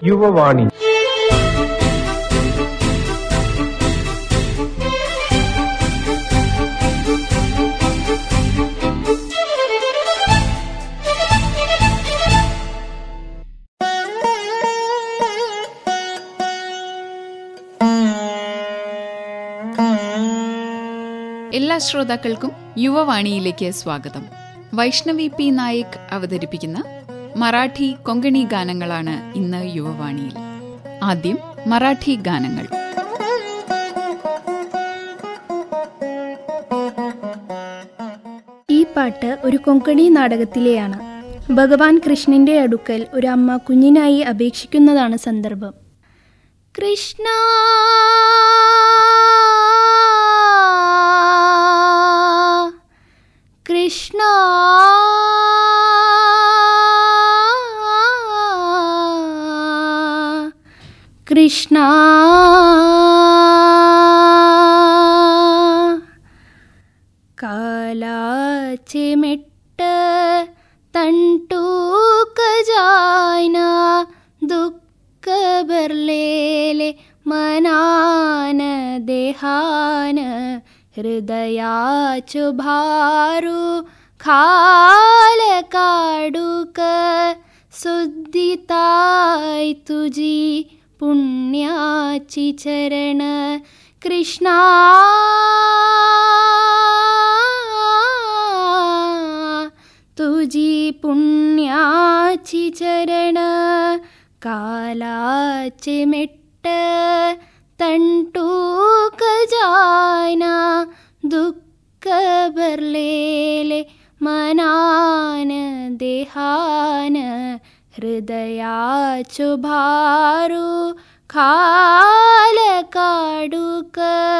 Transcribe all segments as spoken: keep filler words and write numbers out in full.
യുവവാണി. എല്ലാ ശ്രോതാക്കൾക്കും യുവവാണിയിലേക്ക് സ്വാഗതം. വൈഷ്ണവി പി നായിക് അവതരിപ്പിക്കുന്ന മറാഠി കൊങ്കണി ഗാനങ്ങളാണ് ഇന്ന് യുവവാണിയിൽ. ആദ്യം മറാഠി ഗാനങ്ങൾ. ഈ പാട്ട് ഒരു കൊങ്കണി നാടകത്തിലെയാണ്. ഭഗവാൻ കൃഷ്ണന്റെ അടുക്കൽ ഒരു അമ്മ കുഞ്ഞിനായി അപേക്ഷിക്കുന്നതാണ് സന്ദർഭം. കൃഷ്ണ കൃഷ്ണ കൃഷ്ണ കാലാച്ചെ മെട്ട തണ്ടൂക ജായ്ന ദുഃഖ ബർലേലെ മനാന ദേഹാന ഹൃദയാച്ചു ഭാരു ഖാല കാടുക സുദ്ധിതായ് തുജി പുണ്യാച്ചി ചരണ കൃഷ്ണ തുജി പുണ്യാച്ചി ചരണ കാലാച്ചെ മെട്ട തണ്ടൂക ജായ്ന ദുഃഖ ബർലേലെ മനാന ദേഹാന ഹൃദയാച്ചു ഭാരു ഖാല കാടുക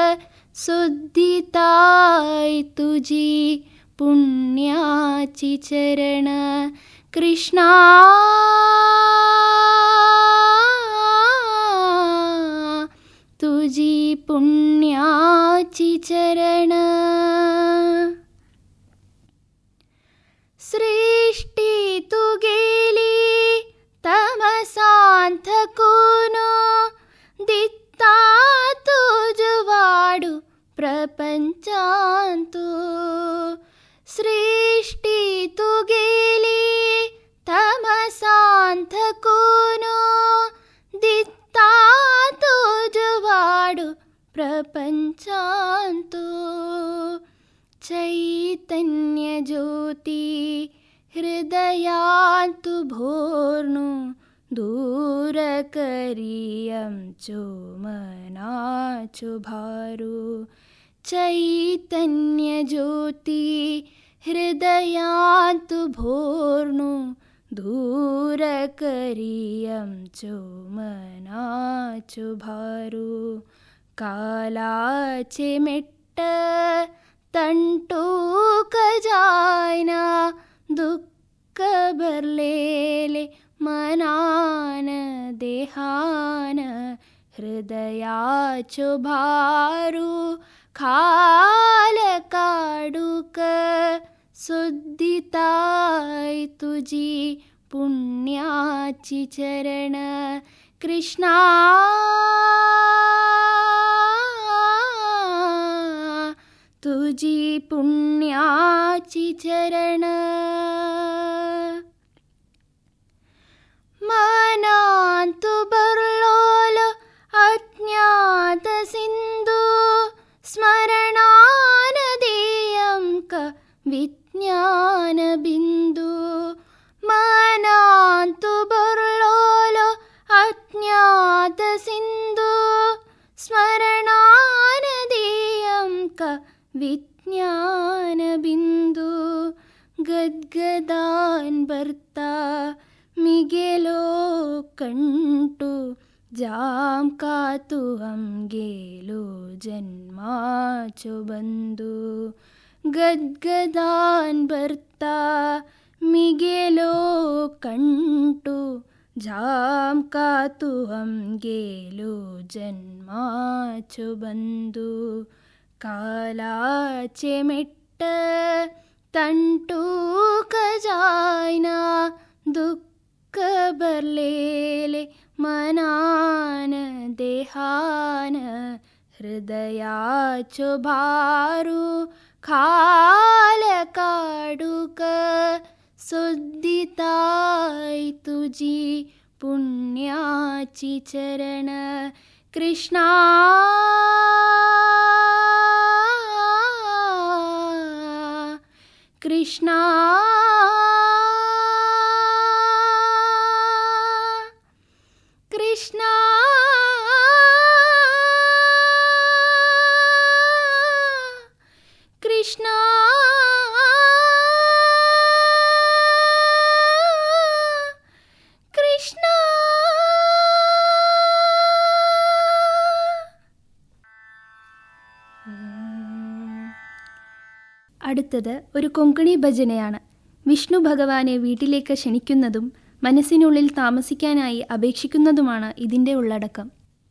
സുദ്ധിതായ് തുജി പുണ്യാച്ചി ചരണ കൃഷ്ണ തുജി പുണ്യാച്ചി ചരണ. सृष्टि तु गेली तमसांधकुनो दित्ता तुजुवाडु प्रपंचांतु. सृष्टि तु गेली तमसांधकुनो दित्ता तुजुवाडु प्रपंचांतु. चैतन्य ज्योति हृदयांतु भोर्नु दूर करियं चो मनाचु भारू. चैतन्य ज्योति हृदयांतु भोर्नु दूर करियं चो मनाचु भारू. कालाचे मेट्ट तंटूक जायन दुःख बर्लेले मनान देहान हृदयाचो भारू खाल काडुक सुद्धिताय तुजी पुण्याची चरण कृष्णा तुजी पुण्याची चरण. मनांतु बर्लोल अज्ञात सिंधु स्मरणान देयं क विज्ञान बिंदु. मनांतु बर्लोल अज्ञात सिंधु स्मरणान देयं क विज्ञान बिंदु. गद्गदान बर्ता मिगेलो कंटू जाम का तू हम गेलो जन्माचो बंधु. गद्गदान बर्ता मिगेलो कंटू जाम का तू हम गेलो जन्माचो बंधु. कालाचे मेट्ट तंटूक जायना दुःख बर्लेले मनान देहान हृदयाचो भारू खाल काडूक सुद्दिताय तुजी पुण्याची चरण कृष्णा कृष्णा कृष्णा कृष्णा कृष्णा. അടുത്തത് ഒരു കൊങ്കണി ഭജനയാണ്. വിഷ്ണു ഭഗവാനെ വീട്ടിലേക്ക് ക്ഷണിക്കുന്നതും മനസ്സിനുള്ളിൽ താമസിക്കാനായി അപേക്ഷിക്കുന്നതുമാണ് ഇതിൻ്റെ ഉള്ളടക്കം.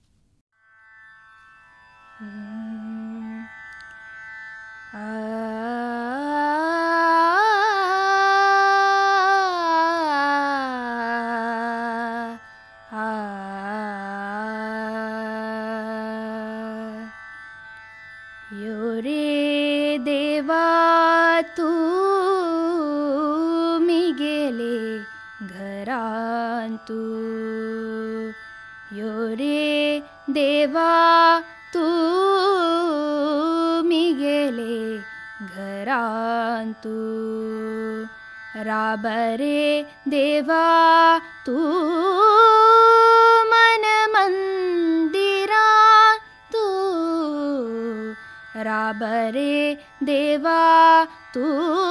तू यो रे देवा तू मी गेले घरांतू राबरे देवा तू मन मंदिरा तू राबरे देवा तू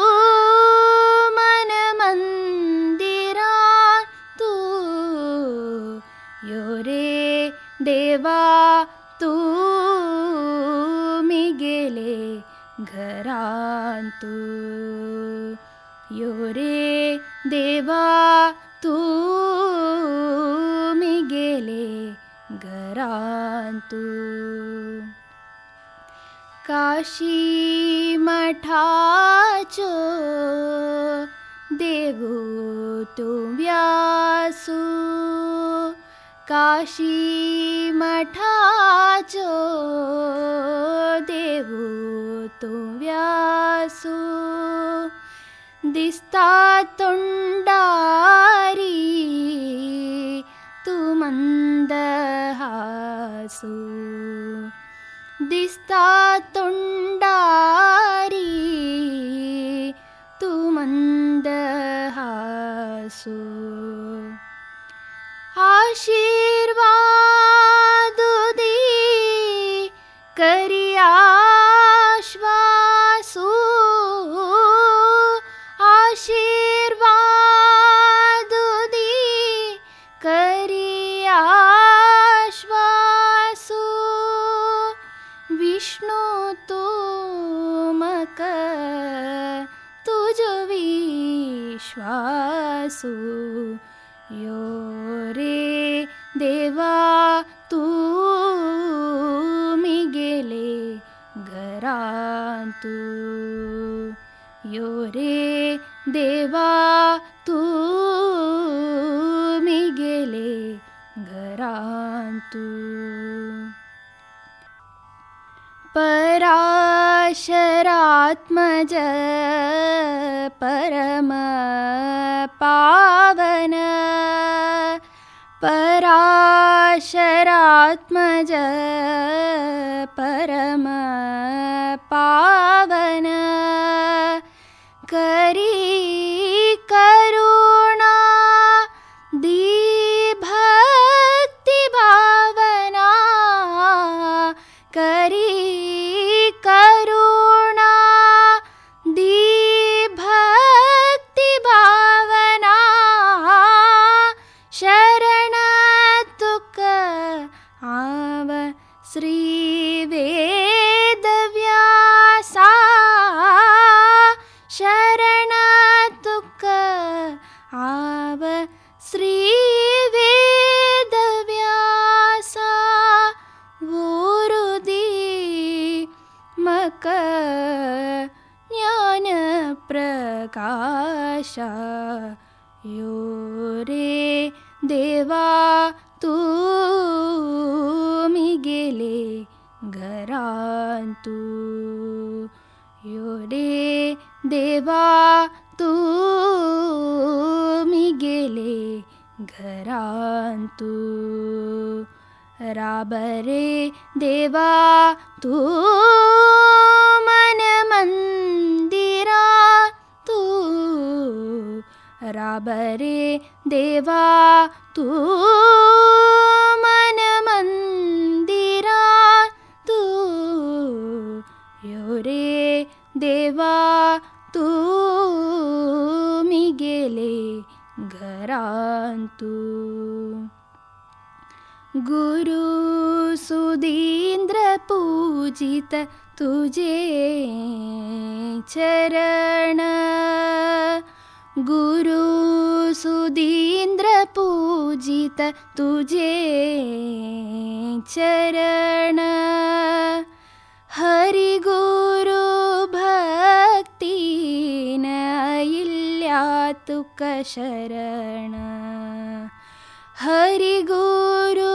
मन मंदिरा तू यो रे देवा तू मी गेले घरांतू यो रे देवा तू मी गेले घरांतू काशी मठाचो देवू तू व्यासू काशी मठाचो देवू तू व्यासू दिसता तोंडारी तू मंदहासू दिसता तोंडारी तू मंदहासू आशीर्वादुदी करी आश्वासू आशीर्वादुदी करी आश्वासू विष्णु तू मक तुझो विश्वासू यो रे देवा तू मी गेले घरांतू यो रे देवा तू मी गेले घरांतू पराशरात्मज परम पावन पराशरात्मज परम पावन करी करुणा दी भक्ति भावना करी करुणा दी भक्ति भावना शरण तुक आव श्री वेद व्यासा शरण तुक आव श्री वेद व्यासा वोरुदी मक ज्ञान प्रकाशा यो रे देवा तुम्ही गेले घरांतू. यो रे देवा तुम्ही गेले घरांतू. राबरे देवा तू मन मंदिरा तू. राबरे देवा तू मन मंदिरा तू. यो रे देवा तुम्ही गेले घरांतू. गुरु सुधींद्र पूजित तुझे चरण. गुरु सुधींद्र पूजित तुझे चरण. हरि गुरु भक्तीन अयिल्या तुक शरण. हरि गुरु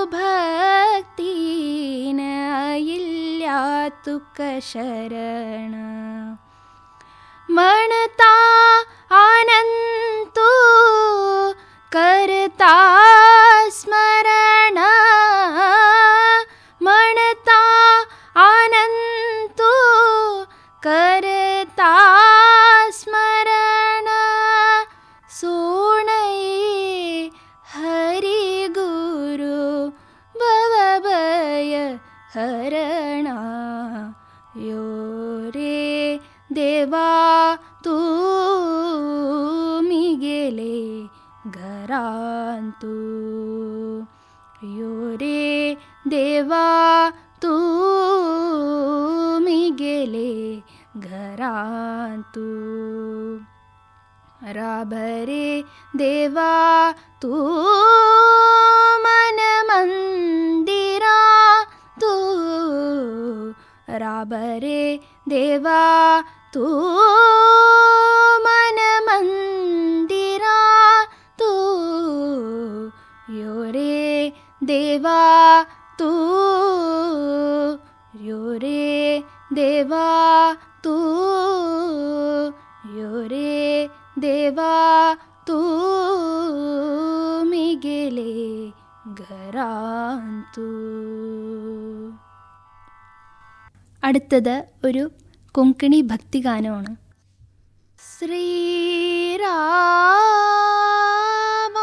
भक्तीन अयिल्या तुक शरण. म्हणता आनंतु करता स्मरण. म्हणता आनंतु करता स्मरण. सोणये हरि गुरु भवभय हरणा. यो रे देवा तुम्ही गेले घरांतू. यो रे देवा तुम्ही गेले घरांतू. राबरे देवा तू मन मंदिरा तू. राबरे देवा तू मन मंदिरा तू. यो रे देवा तू. यो रे देवा तू. यो रे देवा तुम्ही गेले घरांतू. അടുത്തത് ഒരു കൊങ്കണി ഭക്തിഗാനമാണ്. ശ്രീരാമ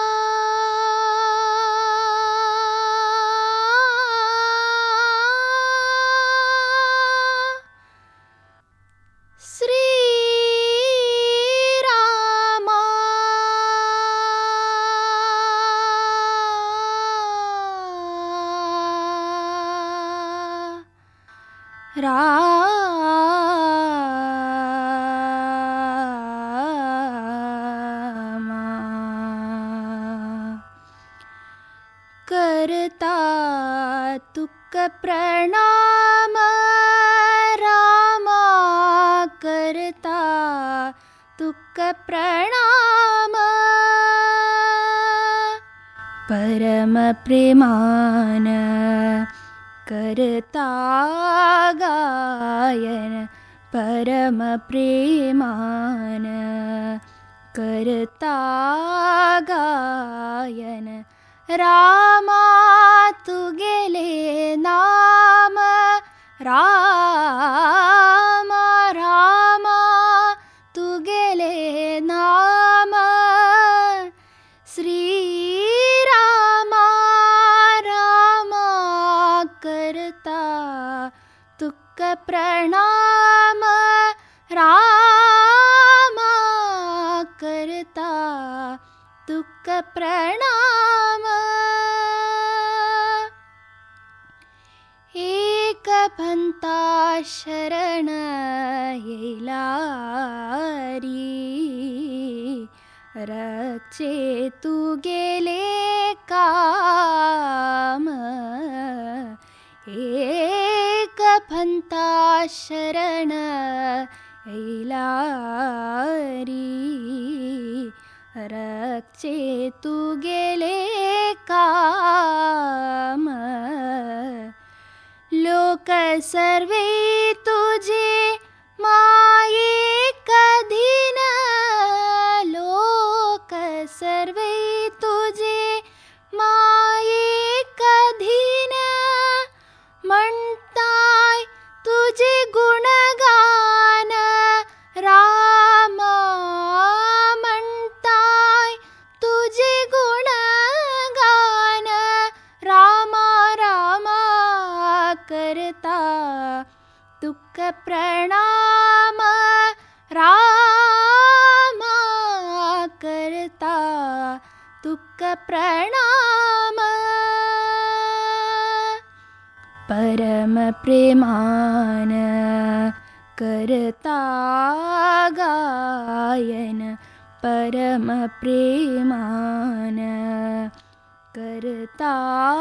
ശ്രീരാമ राम करता तुक प्रणाम. राम करता तुक प्रणाम. परम प्रेमान करता गायन. परम प्रेमान करता गायन. रामा तू गेले नाम. रामा रामा तू गेले नाम. श्री रामा रामा करता तुक प्रणाम. रामा करता तुक प्रणाम. एक पंथा शरण येलारी. रक्षे तू गेले काम. एक पंथा शरण येलारी. रक्षेतु गेले काम लोक सर्वे तुझे मायेक अधीन लोक सर्वे तुझे मायेक अधीन म्हणताय तुझे गुणगान रामा म्हणताय तुझे गुणगान रामा रामा करता तुक प्रणाम रामा करता तुक प्रणाम परम प्रेमान करता गायन परम प्रेमान करता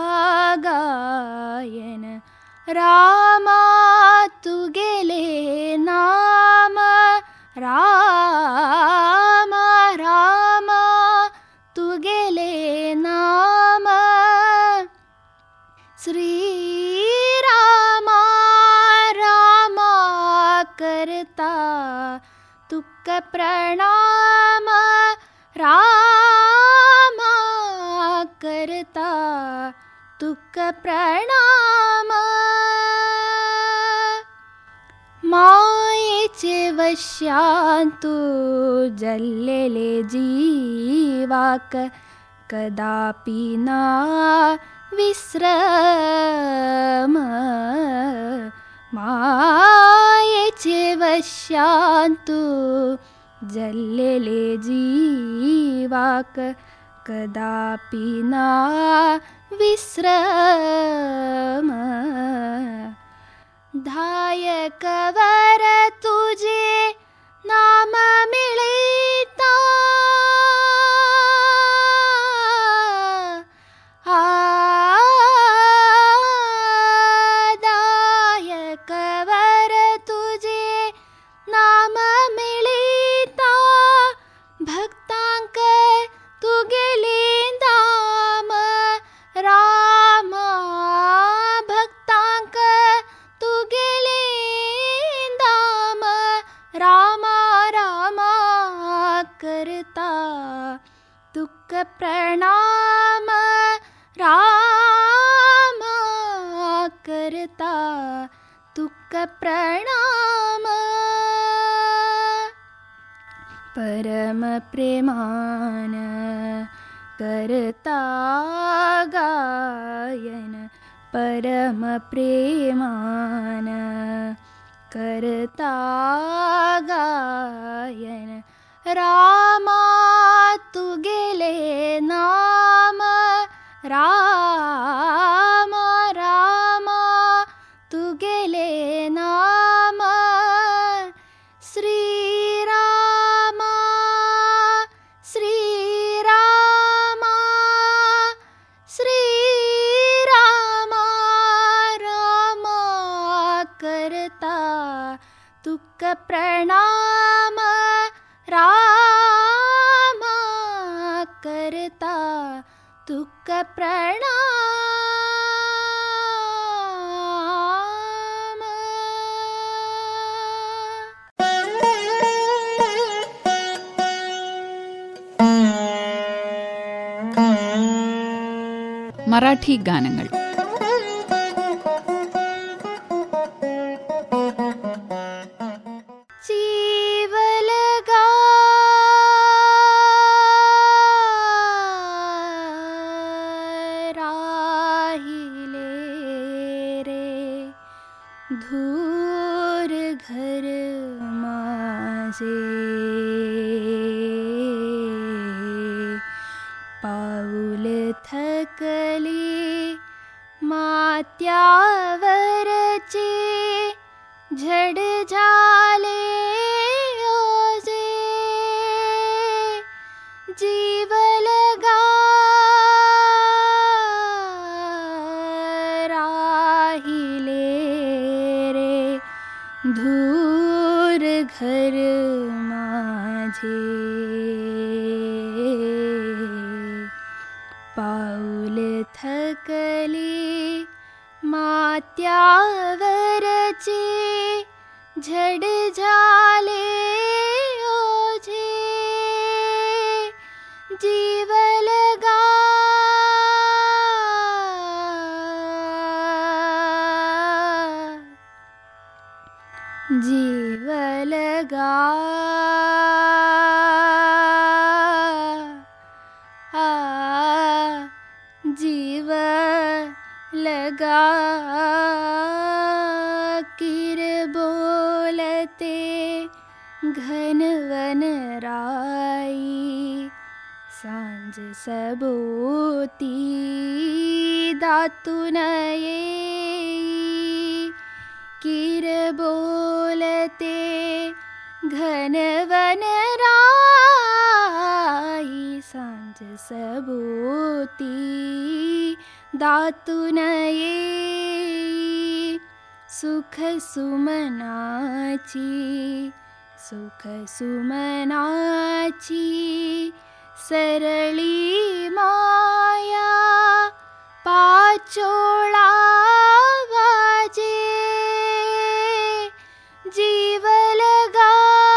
गायन रामा तू गेले नाम रामा रामा तू गेले नाम श्री रामा रामा करता तुक प्रणाम रामा करता तुक प्रणाम मायेचे वश्यांतू जल्लेले जीवाक कदापि ना विश्रम मायेचे वश्यांतू जल्लेले जीवाक कदापि ना विश्रम धायक वर तुझे नाम मिळिता दायक वर तुझे नाम मिळिता भक्तांक तू गेली धाम रामा भक्तांक तू गेली धाम रामा रामा करता तुक प्रणाम रामा करता तुक प्रणाम परम प्रेमान करता गायन परम प्रेमान करता गायन रामा तू गेले नाम रामा रामा तू गेले नाम श्री रामा श्री रामा श्री रामा रामा करता तुक प्रणाम रामा करता तुक प्रणाम മറാഠി ഗാനങ്ങൾ. धूर घर माझे पाऊल थकली मात्यावरचे झड झाले ओझे जीव लगा धूर घर माझे पाऊल थकले मात्यावरचे झड झाले ओझे जीवलगा जीवलगा आ जीव लगा किर बोलते घनवन राई सांज सबोती दातून येई किर बोलते घनवन राई सांज सबोती दातून येई सुख सुमनाची सुख सुमनाची सरळी माया पाचोळा वाजे जीवलगा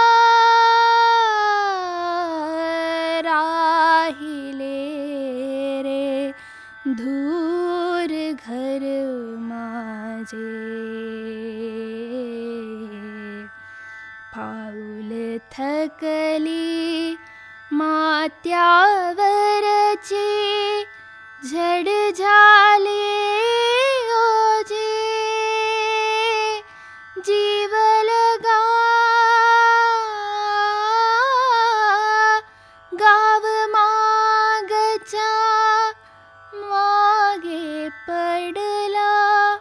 राहिले रे धूर घर माझे पाऊल थकली मात्यावरचे झड झाले ओझे जीवलगा गाव मागच्या मागे पडला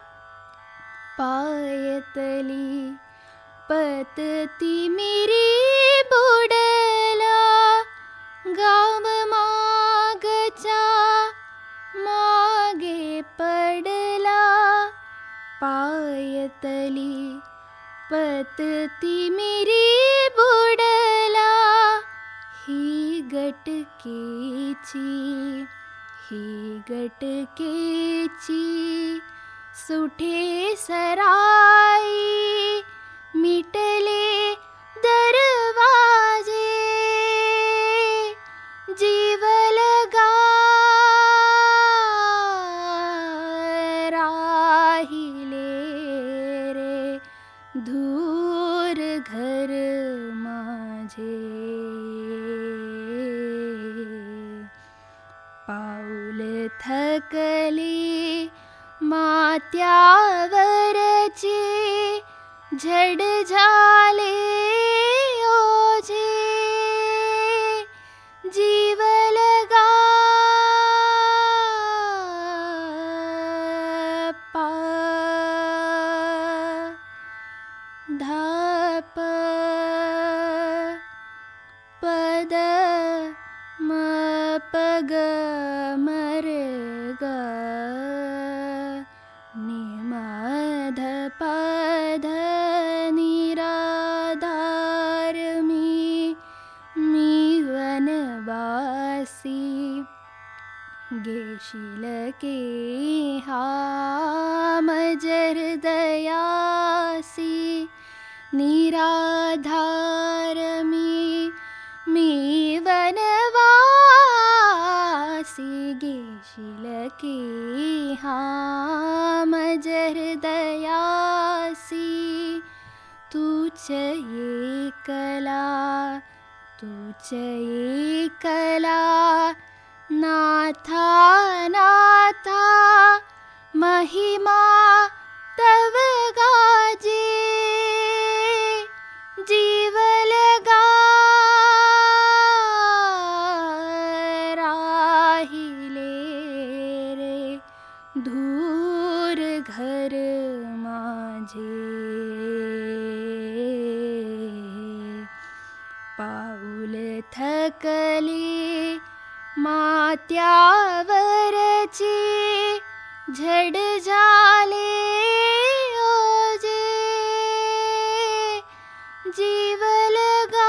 पायतली पतती मिरी बुडला गाव मागच्या मागे पडला पायतली पतती मिरी बुडला ही गटकेची ही गटकेची सुठे सराई मिटले दरवाजे जीवलगा राहिले रे धूर घर माझे पाऊल थकले मात्यावरचे झड झाले ओझे जीवलगा पा धाप पद म पग मरग निमध पध निराधार मी मी वनवासी गेशील के हाम जरदयासी निराधार मी मी वनवासी गेशील के हाम जरदयासी तूच एकला तूच एकला नाथा नाथा महिमा तव गाजे जीवलगा राहिले रे धूर घर माझे पाऊल थकले मात्यावरचे झड झाले ओझे जीवलगा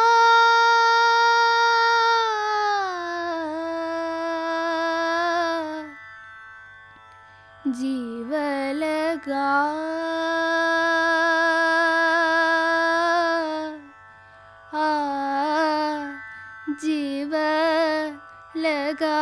जीव लगा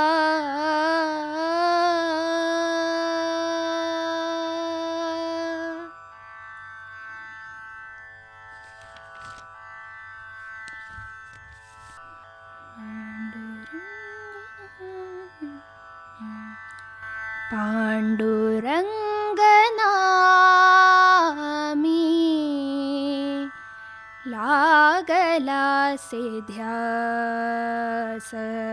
पांडुरंगनामी लागला से ध्यास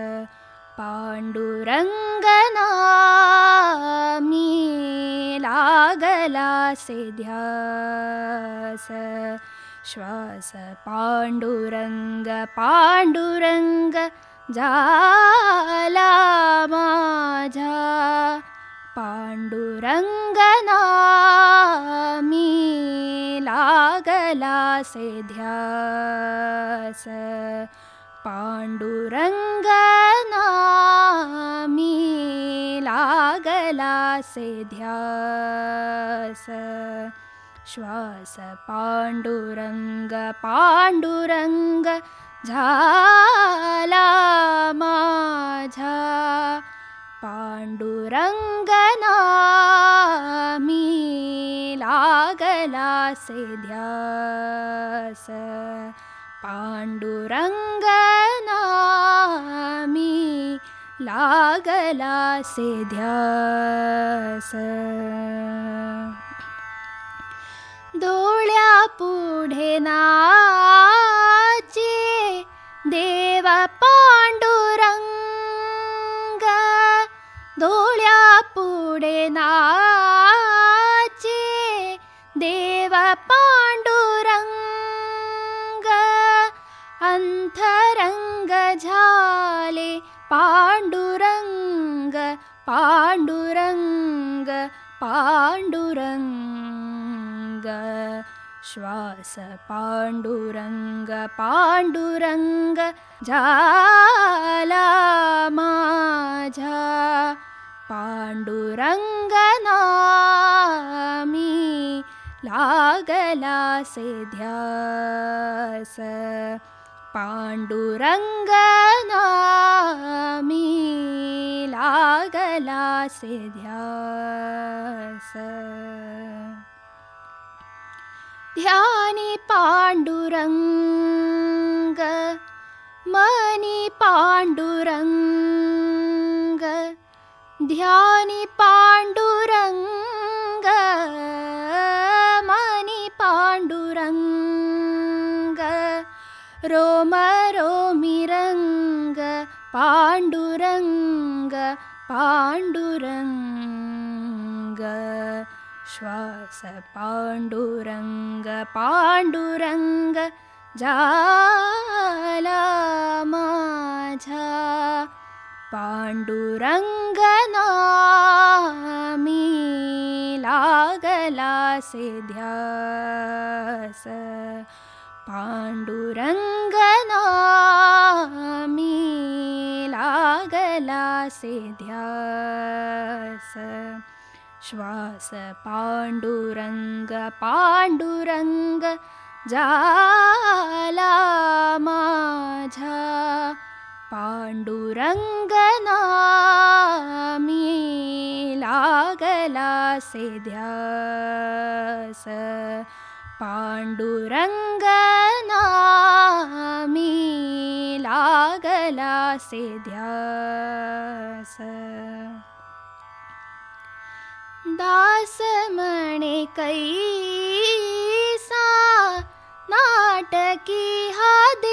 पांडुरंगनामी लागला से ध्यास श्वास पांडुरंग पांडुरंग झाला माझा पांडुरंगनामी लागला से ध्यास पांडुरंगनामी लागला से ध्यास श्वास पांडुरंग पांडुरंग झाला माझा पांडुरंगनामी लागला से ध्यास पांडुरंगनामी लागला से ध्यास डोळ्या पुढे नाचे देव पांडुरंग डोळ्या पुढे नाचे देव पांडुरंग अंतरंग झाले पांडुरंग पांडुरंग पांडुरंग श्वास पांडुरंग पांडुरंग झाला माझा पांडुरंगनामी लागला से ध्यास पांडुरंगनामी लागला से ध्यास ध्यानी पांडुरंग मनी पांडुरंग ध्यानी पांडुरंग मनी पांडुरंग रोम रोमी रंग पांडुरंग पांडुरंग श्वास पांडुरंग पांडुरंग झाला माझा पांडुरंगनामी लागला से ध्यास पांडुरंगनामी लागला से ध्यास श्वास पांडुरंग पांडुरंग झाला माझा पांडुरंगनामी लागला से ध्यास पांडुरंगनामी लागला से ध्यास दास म्हणे कैसा नाटकी हा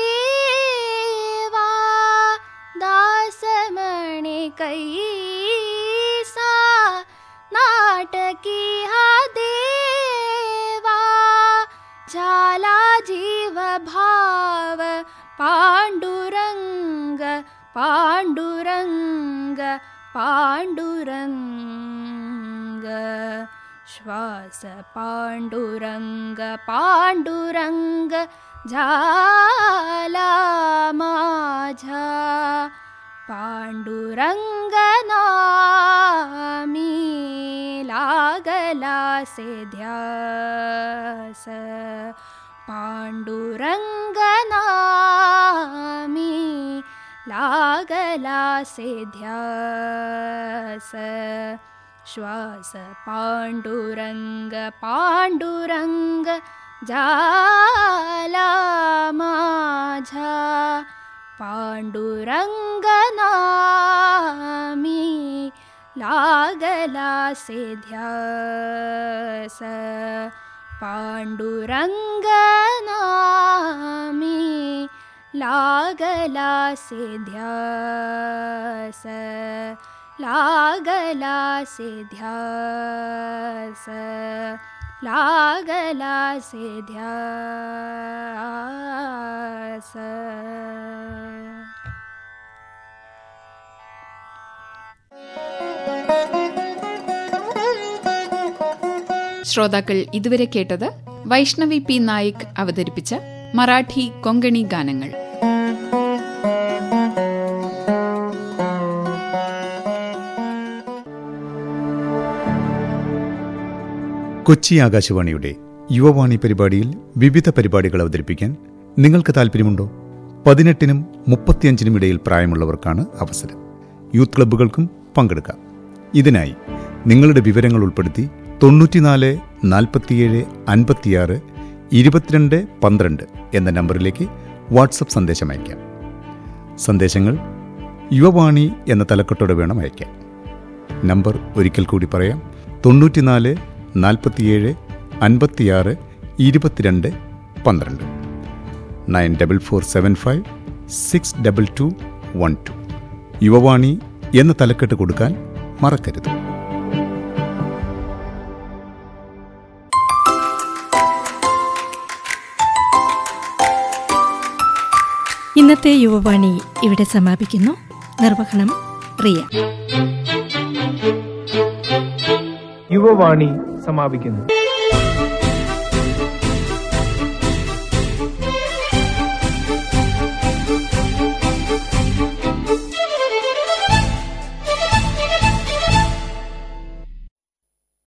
देवा दास म्हणे कैसा नाटकी हा देवा झाला जीव भाव पांडुरंग पांडुरंग पांडुरंग श्वास पांडुरंग पांडुरंग झाला माझा पांडुरंगनामी लागला से ध्यास पांडुरंगनामी लागला से ध्यास श्वास पांडुरंग पांडुरंग जाला माझा पांडुरंग नामी लागला से ध्यास पांडुरंग नामी लागला से ध्यास लागला से ध्यास लागला से ध्यास. ശ്രോതാക്കൾ ഇതുവരെ കേട്ടത് വൈഷ്ണവി പി നായിക് അവതരിപ്പിച്ച മറാഠി കൊങ്കണി ഗാനങ്ങൾ. കൊച്ചി ആകാശവാണിയുടെ യുവവാണി പരിപാടിയിൽ വിവിധ പരിപാടികൾ അവതരിപ്പിക്കാൻ നിങ്ങൾക്ക് താൽപ്പര്യമുണ്ടോ? പതിനെട്ടിനും മുപ്പത്തിയഞ്ചിനും ഇടയിൽ പ്രായമുള്ളവർക്കാണ് അവസരം. യൂത്ത് ക്ലബ്ബുകൾക്കും പങ്കെടുക്കാം. ഇതിനായി നിങ്ങളുടെ വിവരങ്ങൾ ഉൾപ്പെടുത്തി തൊണ്ണൂറ്റിനാല് നാൽപ്പത്തിയേഴ് അൻപത്തിയാറ് ഇരുപത്തിരണ്ട് പന്ത്രണ്ട് എന്ന നമ്പറിലേക്ക് വാട്സപ്പ് സന്ദേശം അയക്കാം. സന്ദേശങ്ങൾ യുവവാണി എന്ന തലക്കെട്ടോടെ വേണം അയക്കാൻ. നമ്പർ ഒരിക്കൽ കൂടി പറയാം: തൊണ്ണൂറ്റിനാല് നാൽപ്പത്തിയേഴ് അൻപത്തിയാറ് ഇരുപത്തിരണ്ട് പന്ത്രണ്ട്. Nine double four seven five six double two one two. Yuvavani എന്ന തലക്കെട്ട് കൊടുക്കാൻ മറക്കരുത്. ഇന്നത്തെ യുവവാണി ഇവിടെ സമാപിക്കുന്നു. നിർവഹണം റിയ. യുവവാണി സമാപിക്കുന്നു.